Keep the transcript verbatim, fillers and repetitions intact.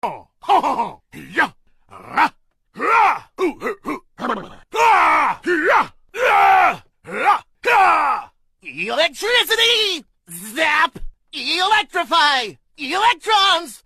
Oh, ho, ho, ho. Yeah. Ah. Ah. Ooh, ooh, ooh. Ah. Yeah. Ah. Ah. Ah. Electricity! Zap! Electrify! Electrons!